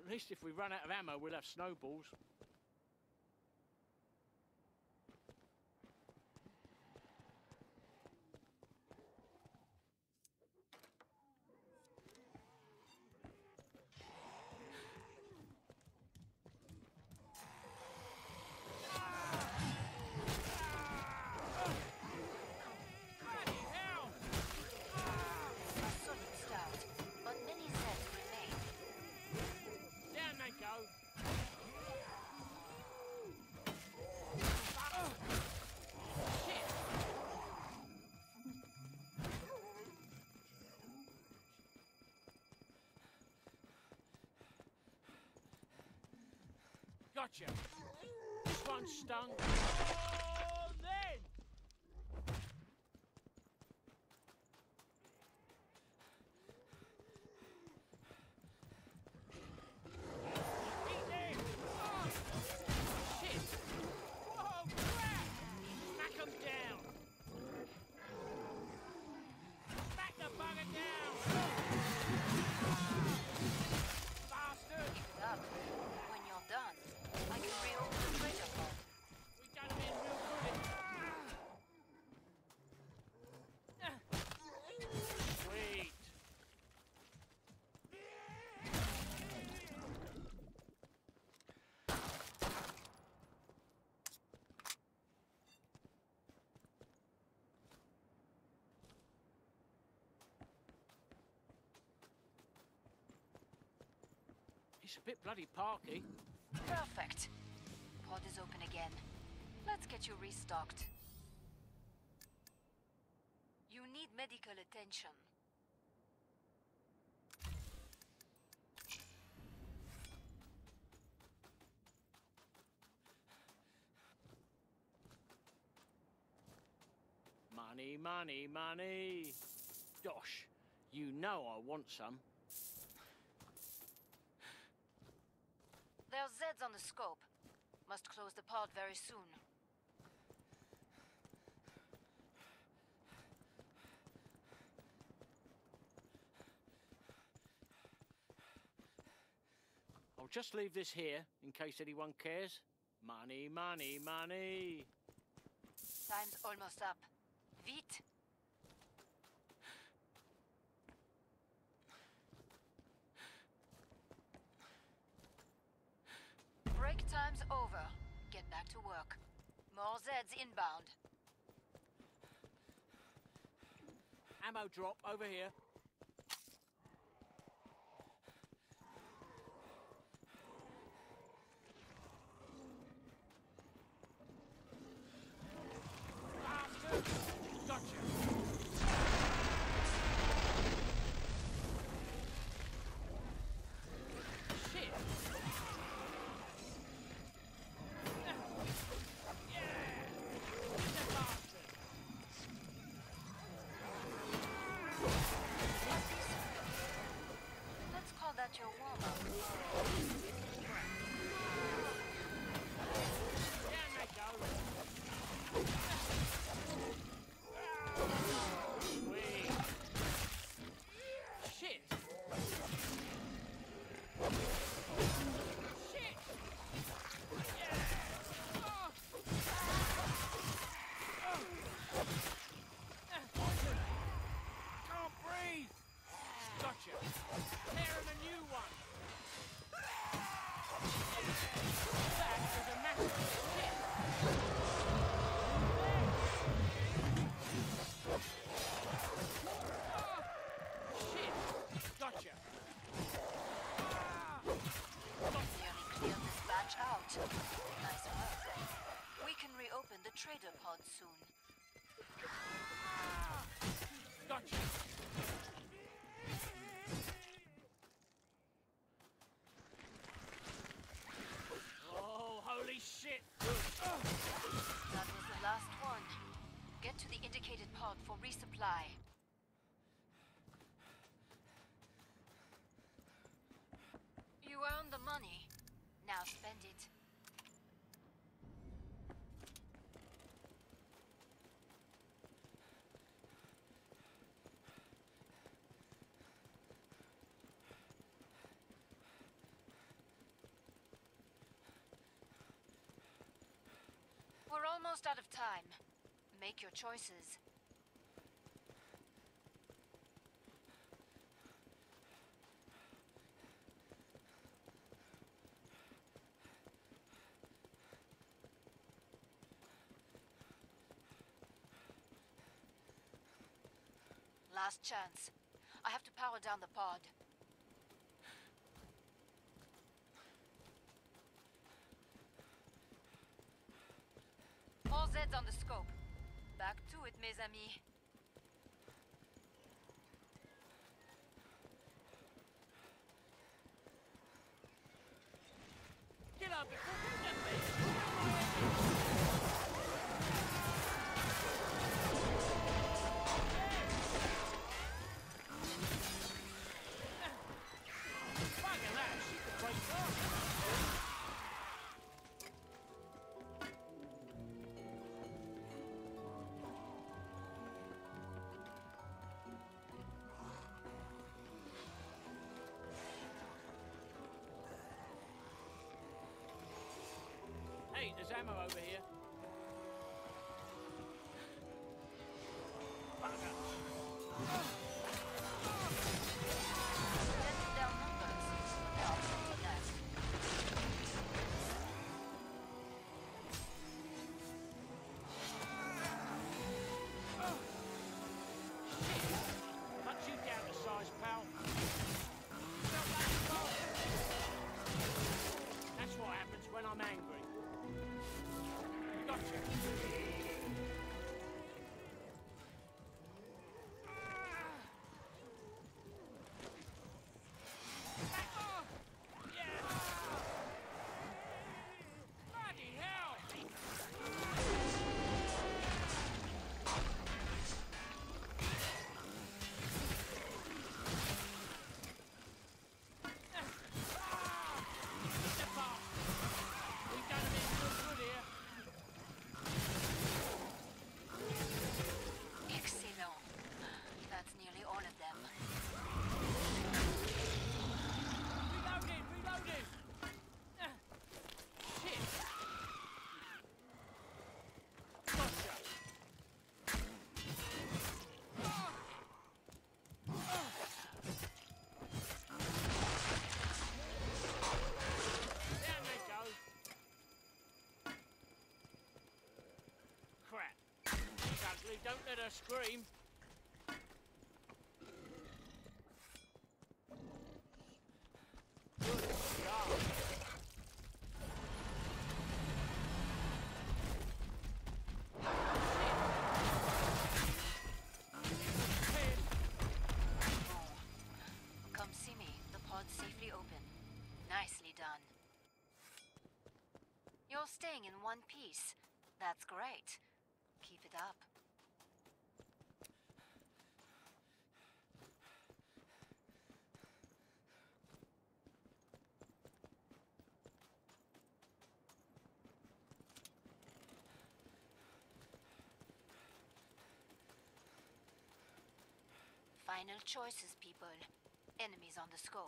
At least if we run out of ammo, we'll have snowballs. Go. Shit. Gotcha. This one stung. Oh, then. When you're done, I can reopen the treasure vault. We done him in real good. Sweet. It's a bit bloody parky. Perfect. Pod is open again. Let's get you restocked. You need medical attention. Money, money, money. Dosh, you know I want some. There's zeds on the scope. Must close the pod very soon. I'll just leave this here in case anyone cares. Money, money, money. Time's almost up. Vite. Break time's over. Get back to work. More zeds inbound. Ammo drop over here. Bastard! Gotcha! That's your warm-up. Down they go. Sweet. Shit. Shit. Yeah. Oh. Can't breathe. Gotcha. Tear him a new one. That is a massive hit. Shit. Gotcha. Nearly cleared this batch out. Nice work. We can reopen the trader pod soon. Gotcha. Oh, holy shit! That was the last one. Get to the indicated pod for resupply. You earned the money. Now spend it. almost out of time. Make your choices. Last chance. I have to power down the pod. All Zeds on the scope. Back to it, mes amis. Get up before you get me! Fucking that, she could break off. Hey, there's ammo over here. Letting down numbers. There are plenty left. Cut you down to size, pal. Felt like a boss. That's what happens when I'm angry. Gotcha. Bloody hell! Step up! We've done a bit good here. Excellent. That's nearly all of them. Reloading! Reloading! Shit! Gotcha! Down they go! Crap! She's ugly, don't let her scream! Good job! Come see me. The pod's safely open. Nicely done. You're staying in one piece. That's great. Keep it up. Final choices, people. Enemies on the scope.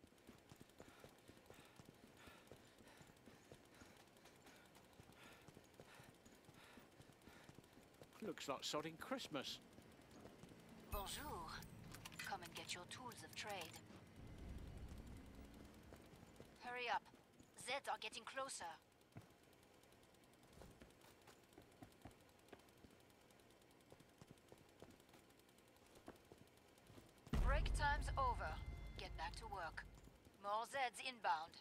Looks like sodding Christmas. Bonjour. Come and get your tools of trade. Hurry up. Zeds are getting closer. Break time's over. Get back to work. More Zeds inbound.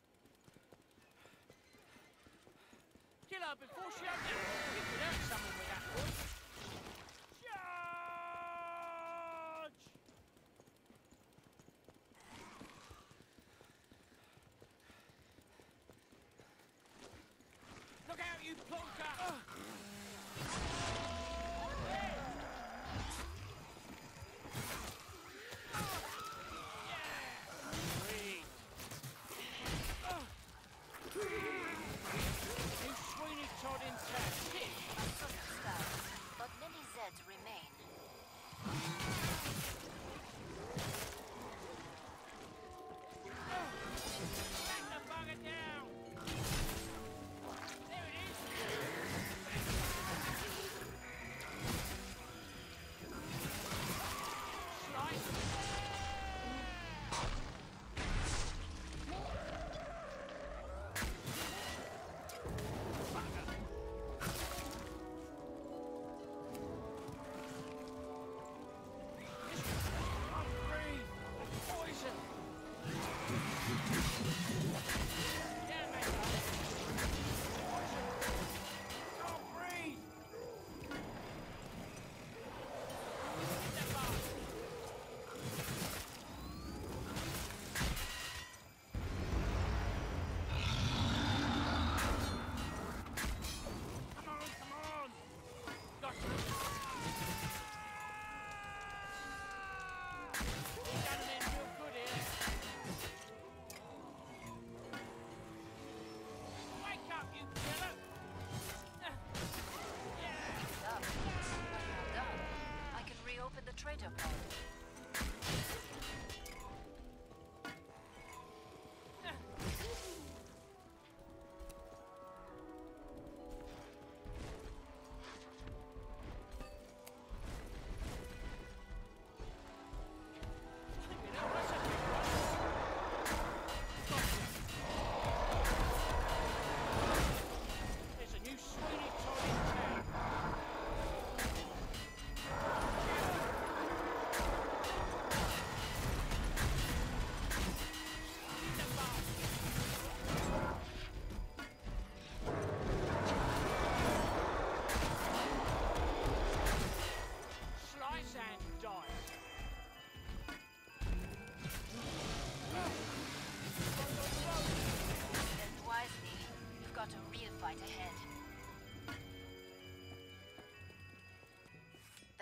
Kill her before she has it. You could hurt someone with that one. Charge! Look out, you plonker! Todd in test. A sort of style.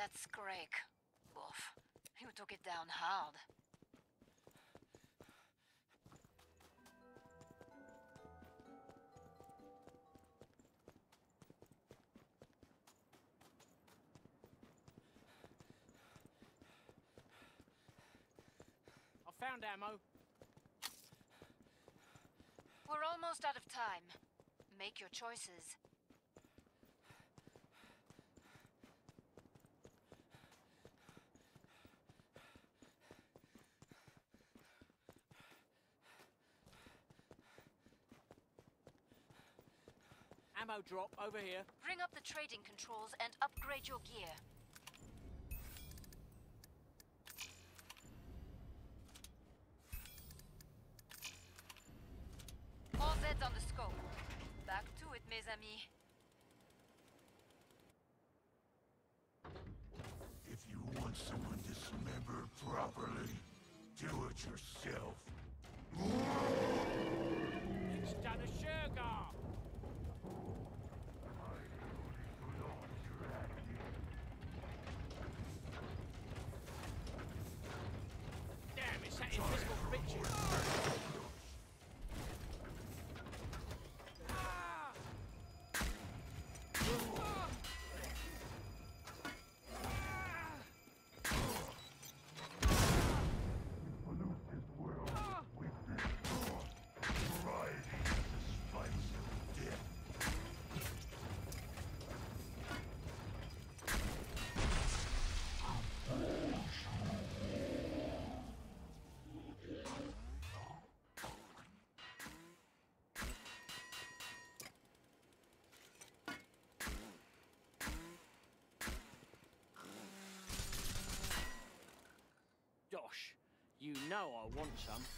That Scrake. Oof. You took it down hard. I found ammo. We're almost out of time. Make your choices. Ammo drop over here. Bring up the trading controls and upgrade your gear. All zeds on the scope. Back to it, mes amis. If you want someone dismembered properly, do it yourself. It's done a sugar. Damn, it's that invisible bitch. Gosh, you know I want some.